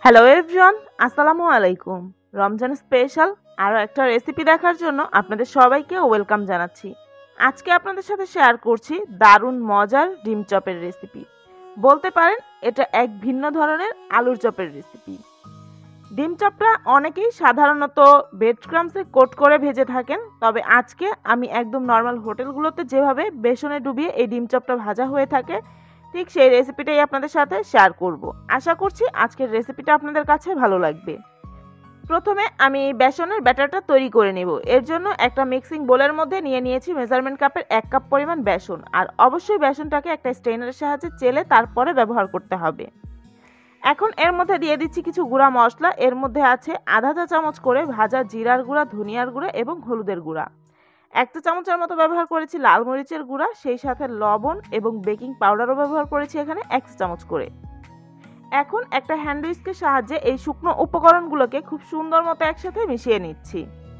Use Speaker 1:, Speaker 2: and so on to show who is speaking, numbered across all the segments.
Speaker 1: Hello everyone, আসসালামু আলাইকুম। Ramzan special আরও একটা রেসিপি দেখার জন্য আপনাদের সবাইকে ওয়েলকাম জানাচ্ছি। আজকে আপনাদের সাথে শেয়ার করছি দারুণ মজার ডিম চপের রেসিপি। বলতে পারেন এটা এক ভিন্ন ধরনের আলুর চপের রেসিপি। ডিম চপটা অনেকেই সাধারণত ব্রেড ক্রাম্বসে কোট করে ভেজে থাকেন, তবে আজকে আমি একদম নর্মাল হোটেলগুলোতে যেভাবে বেসনে ডুবিয়ে এই ডিম চপটা ভাজা হয়ে থাকে ঠিক সেই রেসিপিটাই আপনাদের সাথে শেয়ার করব। আশা করছি আজকের রেসিপিটা আপনাদের কাছে ভালো লাগবে। প্রথমে আমি বেসনের ব্যাটারটা তৈরি করে নেব। এর জন্য একটা মিক্সিং বোলের মধ্যে নিয়ে নিয়েছি মেজারমেন্ট কাপের 1 কাপ পরিমাণ বেসন। আর অবশ্যই বেসনটাকে একটা স্ট্রেনারের সাহায্যে চেলে তারপরে ব্যবহার করতে হবে। এখন এর মধ্যে দিয়ে দিচ্ছি কিছু গুঁড়া মশলা। এর মধ্যে আছে আধা চা চামচ করে ভাজা জিরার গুঁড়া, ধনিয়ার গুঁড়া এবং হলুদের গুঁড়া। 1 চা চামচের মতো ব্যবহার করেছি লাল মরিচের গুঁড়া, সেই সাথে লবণ এবং বেকিং পাউডারও ব্যবহার করেছি এখানে 1 চা চামচ করে। এখন একটা হ্যান্ড হুইস্কের সাহায্যে এই শুকনো উপকরণগুলোকে খুব সুন্দর মতো একসাথে মিশিয়ে নিচ্ছি।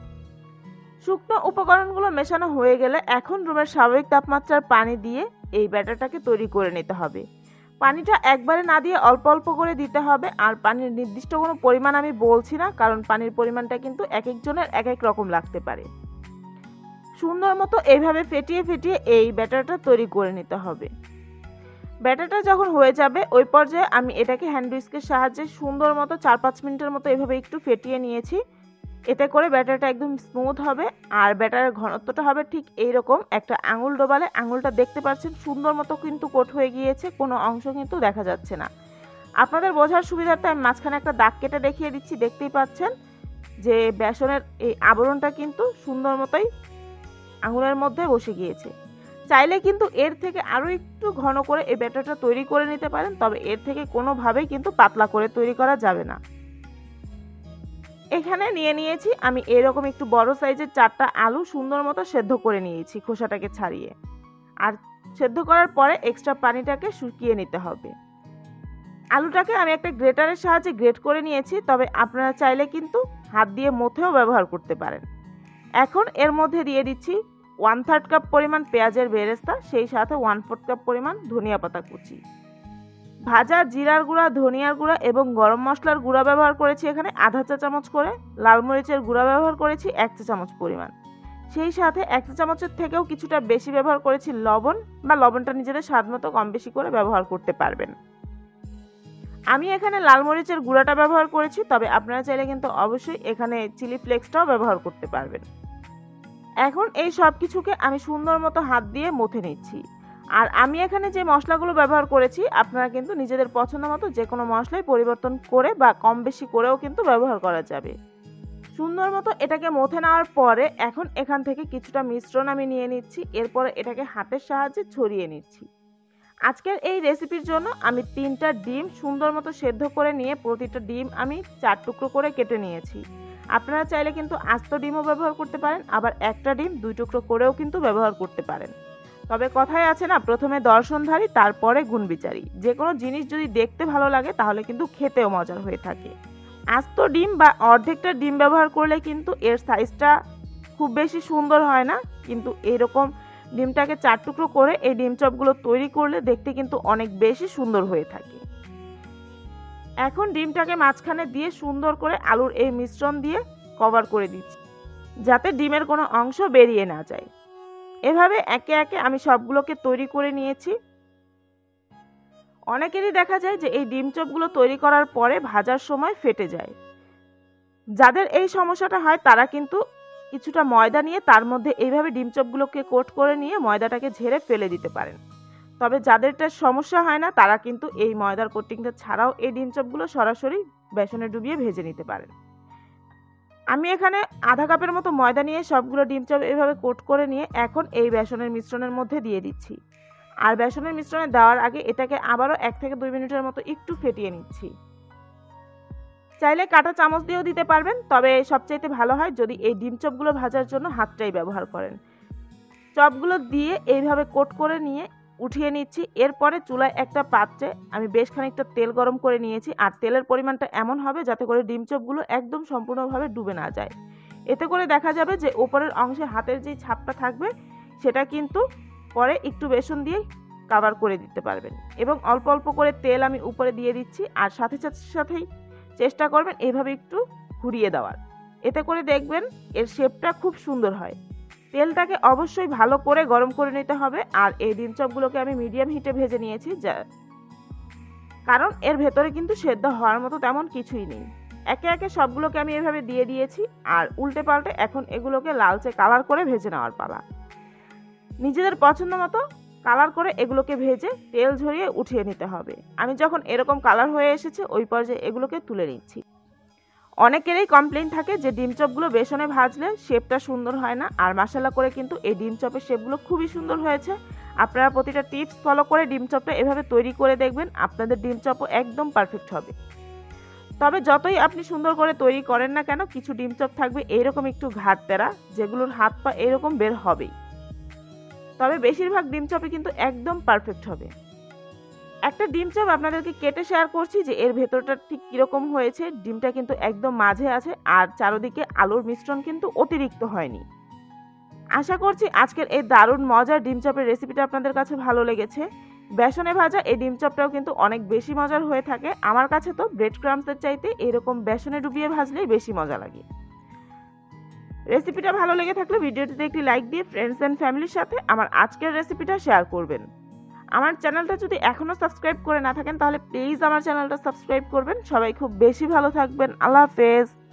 Speaker 1: শুকনো উপকরণগুলো মেশানো হয়ে গেলে এখন রুমের স্বাভাবিক তাপমাত্রার পানি দিয়ে এই ব্যাটারটাকে তৈরি করে নিতে হবে। পানিটা একবারে না দিয়ে অল্প অল্প করে দিতে হবে। আর পানির নির্দিষ্ট কোনো পরিমাণ আমি বলছি না, কারণ পানির পরিমাণটা কিন্তু এক একজনের এক এক রকম লাগতে পারে। সুন্দর মতো এইভাবে ফেটিয়ে ফেটিয়ে এই ব্যাটারটা তৈরি করে নিতে হবে। ব্যাটারটা যখন হয়ে যাবে ওই পর্যায়ে আমি এটাকে হ্যান্ড হুইস্কের সাহায্যে সুন্দর মতো 4-5 মিনিটের মতো এভাবে একটু ফেটিয়ে নিয়েছি। এতে করে ব্যাটারটা একদম স্মুথ হবে। আর ব্যাটারের ঘনত্বটা হবে ঠিক এইরকম। একটা আঙুল ডোবালে আঙুলটা দেখতে পাচ্ছেন সুন্দর মতো কিন্তু কোট হয়ে গিয়েছে, কোনো অংশ কিন্তু দেখা যাচ্ছে না। আপনাদের বোঝার সুবিধার্থে আমি মাঝখানে একটা দাগ কেটে দেখিয়ে দিচ্ছি। দেখতেই পাচ্ছেন যে বেসনের এই আবরণটা কিন্তু সুন্দর মতোই আঙুলের মধ্যে বসে গিয়েছে। চাইলে কিন্তু এর থেকে আরও একটু ঘন করে এই ব্যাটারটা তৈরি করে নিতে পারেন, তবে এর থেকে কোনোভাবেই কিন্তু পাতলা করে তৈরি করা যাবে না। এখানে নিয়ে নিয়েছি আমি এরকম একটু বড় সাইজের 4টা আলু সুন্দর মতো সেদ্ধ করে নিয়েছি খোসাটাকে ছাড়িয়ে। আর সেদ্ধ করার পরে এক্সট্রা পানিটাকে শুকিয়ে নিতে হবে। আলুটাকে আমি একটা গ্রেটারের সাহায্যে গ্রেট করে নিয়েছি, তবে আপনারা চাইলে কিন্তু হাত দিয়ে মথেও ব্যবহার করতে পারেন। এখন এর মধ্যে দিয়ে দিচ্ছি 1/3 কাপ পরিমাণ পেঁয়াজের বেরেস্তা, সেই সাথে 1/4 কাপ পরিমাণ ধনিয়া পাতা কুচি। ভাজা জিরার গুঁড়া, ধনিয়ার গুঁড়া এবং গরম মশলার গুঁড়া ব্যবহার করেছি এখানে আধা চা চামচ করে। লাল মরিচের গুঁড়া ব্যবহার করেছি 1 চা চামচ পরিমাণ। সেই সাথে 1 চা চামচের থেকেও কিছুটা বেশি ব্যবহার করেছি লবণ, বা লবণটা নিজেদের স্বাদ মতো কম বেশি করে ব্যবহার করতে পারবেন। আমি এখানে লাল মরিচের গুঁড়াটা ব্যবহার করেছি, তবে আপনারা চাইলে কিন্তু অবশ্যই এখানে চিলি ফ্লেক্সটাও ব্যবহার করতে পারবেন। এখন এই সব কিছুকে আমি সুন্দর মতো হাত দিয়ে মথে নিচ্ছি। আর আমি এখানে যে মশলাগুলো ব্যবহার করেছি আপনারা কিন্তু নিজেদের পছন্দ মতো যে কোনো মশলাই পরিবর্তন করে বা কম বেশি করেও কিন্তু ব্যবহার করা যাবে। সুন্দর মতো এটাকে মথে নেওয়ার পরে এখন এখান থেকে কিছুটা মিশ্রণ আমি নিয়ে নিচ্ছি। এরপরে এটাকে হাতের সাহায্যে ছড়িয়ে নিচ্ছি। আজকের এই রেসিপির জন্য আমি 3টা ডিম সুন্দর মতো সেদ্ধ করে নিয়ে প্রতিটা ডিম আমি 4 টুকরো করে কেটে নিয়েছি। আপনারা চাইলে কিন্তু আস্ত ডিমও ব্যবহার করতে পারেন, আবার একটা ডিম 2 টুকরো করেও কিন্তু ব্যবহার করতে পারেন। তবে কথায় আছে না, প্রথমে দর্শনধারী তারপরে গুণবিচারী। যে কোনো জিনিস যদি দেখতে ভালো লাগে তাহলে কিন্তু খেতেও মজার হয়ে থাকে। আস্ত ডিম বা অর্ধেকটা ডিম ব্যবহার করলে কিন্তু এর সাইজটা খুব বেশি সুন্দর হয় না, কিন্তু এরকম ডিমটাকে 4 টুকরো করে এই ডিম চপগুলো তৈরি করলে দেখতে কিন্তু অনেক বেশি সুন্দর হয়ে থাকে। এখন ডিমটাকে মাঝখানে দিয়ে সুন্দর করে আলুর এই মিশ্রণ দিয়ে কভার করে দিচ্ছি, যাতে ডিমের কোনো অংশ বেরিয়ে না যায়। এভাবে একে একে আমি সবগুলোকে তৈরি করে নিয়েছি। অনেকেরই দেখা যায় যে এই ডিম চপগুলো তৈরি করার পরে ভাজার সময় ফেটে যায়। যাদের এই সমস্যাটা হয় তারা কিন্তু কিছুটা ময়দা নিয়ে তার মধ্যে এইভাবে ডিম চপগুলোকে কোট করে নিয়ে ময়দাটাকে ঝেড়ে ফেলে দিতে পারেন। তবে যাদেরটা সমস্যা হয় না তারা কিন্তু এই ময়দার কোটিংটা ছাড়াও এই ডিম চপগুলো সরাসরি বেসনে ডুবিয়ে ভেজে নিতে পারেন। আমি এখানে আধা কাপের মতো ময়দা নিয়ে সবগুলো ডিম চপ এইভাবে কোট করে নিয়ে এখন এই বেসনের মিশ্রণের মধ্যে দিয়ে দিচ্ছি। আর বেসনের মিশ্রণে দেওয়ার আগে এটাকে আবারও 1 থেকে 2 মিনিটের মতো একটু ফেটিয়ে নিচ্ছি। চাইলে কাঁটা চামচ দিয়েও দিতে পারবেন, তবে সবচাইতে ভালো হয় যদি এই ডিম চপগুলো ভাজার জন্য হাতটাই ব্যবহার করেন। চপগুলো দিয়ে এইভাবে কোট করে নিয়ে উঠিয়ে নিচ্ছি। এরপরে চুলায় একটা পাত্রে আমি বেশ খানিকটা তেল গরম করে নিয়েছি। আর তেলের পরিমাণটা এমন হবে যাতে করে ডিম চপগুলো একদম সম্পূর্ণভাবে ডুবে না যায়। এতে করে দেখা যাবে যে উপরের অংশে হাতের যে ছাপটা থাকবে সেটা কিন্তু পরে একটু বেসন দিয়ে কভার করে দিতে পারবেন। এবং অল্প অল্প করে তেল আমি উপরে দিয়ে দিচ্ছি। আর সাথে সাথেই চেষ্টা করবেন এইভাবে একটু ঘুরিয়ে দেওয়ার, এতে করে দেখবেন এর শেপটা খুব সুন্দর হয়। তেলটাকে অবশ্যই ভালো করে গরম করে নিতে হবে। আর এই ডিম চপগুলোকে আমি মিডিয়াম হিটে ভেজে নিয়েছি, কারণ এর ভেতরে কিন্তু সেদ্ধ হওয়ার মতো তেমন কিছুই নেই। একে একে সবগুলোকে আমি এভাবে দিয়ে দিয়েছি, আর উল্টে পাল্টে এখন এগুলোকে লালচে কালার করে ভেজে নেওয়ার পালা। নিজেদের পছন্দ মতো কালার করে এগুলোকে ভেজে তেল ঝরিয়ে উঠিয়ে নিতে হবে। আমি যখন এরকম কালার হয়ে এসেছে ওই পর্যায়ে এগুলোকে তুলে নিচ্ছি। অনেকেরই কমপ্লেইন থাকে যে ডিম চপগুলো বেসনে ভাজলে শেপটা সুন্দর হয় না, আর মশলা করে কিন্তু এই ডিম চপের শেপগুলো খুবই সুন্দর হয়েছে। আপনারা প্রতিটা টিপস ফলো করে ডিম চপটা এভাবে তৈরি করে দেখবেন, আপনাদের ডিম চপও একদম পারফেক্ট হবে। তবে যতই আপনি সুন্দর করে তৈরি করেন না কেন, কিছু ডিম চপ থাকবে এইরকম একটু ঘাটতেরা, যেগুলোর হাত পা এরকম বের হবেই। তবে বেশিরভাগ ডিম চপই কিন্তু একদম পারফেক্ট হবে। একটা ডিম চপ আপনাদেরকে কেটে শেয়ার করছি যে এর ভেতরটা ঠিক কিরকম হয়েছে। ডিমটা কিন্তু একদম মাঝে আছে, আর চারদিকে আলুর মিশ্রণ কিন্তু অতিরিক্ত হয়নি। আশা করছি আজকের এই দারুণ মজার ডিম চপের রেসিপিটা আপনাদের কাছে ভালো লেগেছে। বেসনে ভাজা এই ডিম চপটাও কিন্তু অনেক বেশি মজার হয়ে থাকে। আমার কাছে তো ব্রেড ক্রাম্বসের চাইতে এরকম বেসনে ডুবিয়ে ভাজলেই বেশি মজা লাগে। রেসিপিটা ভালো লেগে থাকলে ভিডিওটিতে একটি লাইক দিয়ে ফ্রেন্ডস অ্যান্ড ফ্যামিলির সাথে আমার আজকের রেসিপিটা শেয়ার করবেন। আমার চ্যানেলটা যদি এখনও সাবস্ক্রাইব করে না থাকেন তাহলে প্লিজ আমার চ্যানেলটা সাবস্ক্রাইব করবেন। সবাই খুব বেশি ভালো থাকবেন। আল্লাহ হাফেজ।